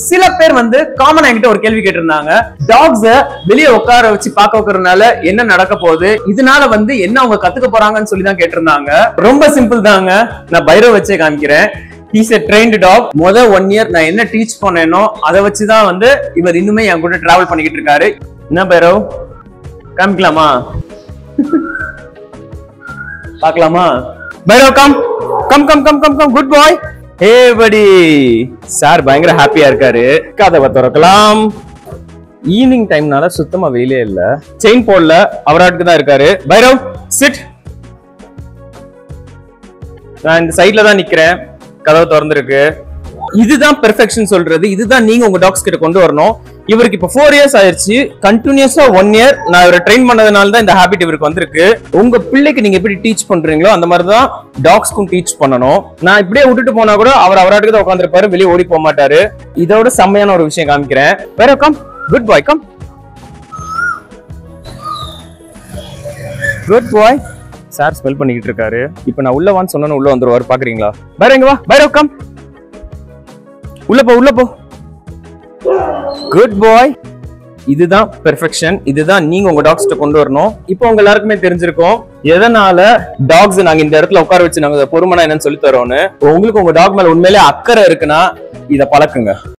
சில பேர் வந்து காமன் என்கிட்ட ஒரு கேள்வி கேட்டிருந்தாங்க, டாக்ஸ வெளியே உட்கார வச்சு பார்க்க வைக்கிறதுனால என்ன நடக்க போகுது, இதனால வந்து என்ன அவங்க கத்துக்க போறாங்கன்னு சொல்லி தான் கேட்டிருந்தாங்க. ரொம்ப சிம்பிள் தாங்க, நான் பைரவ் வச்சே காமிக்கிறேன். He's a trained dog. மொத 1 year நான் என்ன டீச் பண்ணேனோ அதை வச்சுதான் வந்து இவர் இன்னுமே என் கூட டிராவல் பண்ணிக்கிட்டு இருக்காரு. என்ன பைரவ், காமிக்கலாமா? பார்க்கலாமா? Bhairav come come come come come come. Good boy. Hey படி, சார் பயங்கர ஹாப்பியா இருக்காரு. கதவை திறக்கலாம். ஈவினிங் டைம்னால சுத்தமா வெயிலே இல்ல, செயின் போடல, அவராட்டுக்கு தான் இருக்காரு. பைரவ் சிட். நான் இந்த சைட்ல தான் நிக்கிறேன், கதவு திறந்துருக்கு. இதுதான் பெர்ஃபெக்ஷன் சொல்றது, இதுதான் நீங்க உங்க டாக்ஸ் கிட்ட கொண்டு வரணும். இவருக்கு இப்ப 4 years ஆயிருச்சு, கண்டினியூஸா 1 year நான் இவரை ட்ரெயின் பண்ணதுனால தான் இந்த ஹாபிட் இவருக்கு வந்திருக்கு. உங்க பிள்ளைக்கு நீங்க எப்படி டீச் பண்றீங்களோ அந்த மாதிரி தான் டாக்ஸ்க்கும் டீச் பண்ணணும். நான் இப்படியே விட்டுட்டு போனா கூட அவர் அவராட்டுக்கு தான் உட்காந்துருப்பாரு, வெளியே ஓடி போக மாட்டாரு. இதோட செம்மையான ஒரு விஷயம் காமிக்கிறேன். வேற come. Good boy, come. Good boy. Sir smell பண்ணிக்கிட்டு இருக்காரு. இப்ப நான் உள்ள வான்னு சொன்னா உள்ள வந்துருவாரு, பாக்குறீங்களா? பைரவ் இங்க வா. பைரவ் கம். உள்ள போ, உள்ள போ. Good boy. இதுதான் பெர்ஃபெக்ஷன், இதுதான் நீங்க உங்க டாக்ஸ்ட கொண்டு வரணும். இப்போ உங்க எல்லாருக்குமே தெரிஞ்சிருக்கும் எதனால டாக்ஸ் நாங்க இந்த இடத்துல உட்கார வச்சு நாங்க பொறுமனா என்னன்னு சொல்லி தரோம்னு. உங்களுக்கு உங்க டாக் மேல உண்மையிலே அக்கறை இருக்குன்னா இத பழக்குங்க.